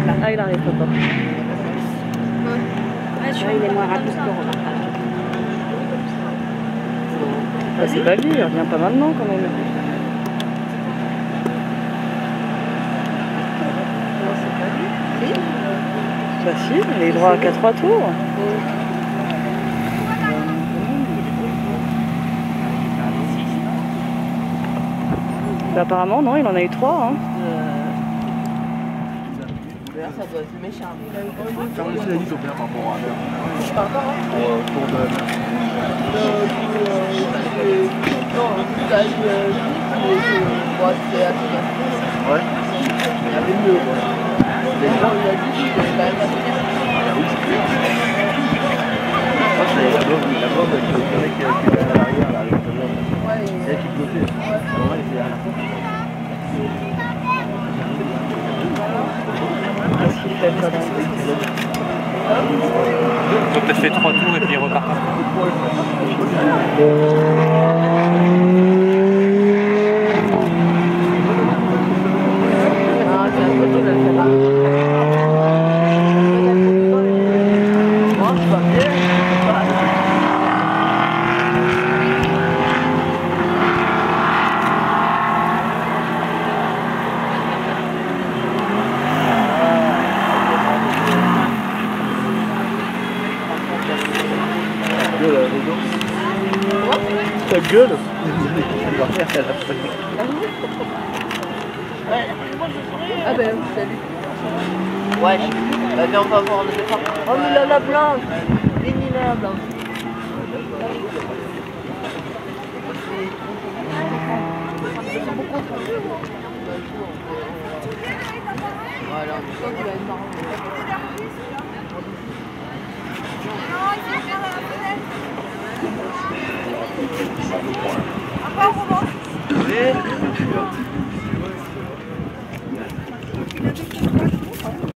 Ah, il arrive pas. Il est moins rapide que Romain. Bah, c'est pas lui, il revient pas maintenant quand même. Bah si, il est droit qu'à 3 tours. Bah, apparemment non, il en a eu 3. Hein. Ça doit être méchant. Faire le CNI, ils ont bien par rapport à l'heure. Par rapport à Pour de... Ouais. Il y avait mieux. Les gens, il a dit qu'il avait quand même pas fait. Ça, c'est la bombe avec le mec qui est à l'arrière, là, avec le homme. C'est elle qui flottait. Ouais, il était à la fin. Qu'est-ce qu'il fait ça? Ils ont peut-être fait 3 tours et puis ils repartent. Ta gueule. Ah ben, salut. Ouais, bah viens, on va voir le départ. Oh, mais là, la blanche. Lénina, la blanche. Voilà, on sent qu'il va être marrant. Non, il faut faire la fenêtre. Encore, Romain. Oui.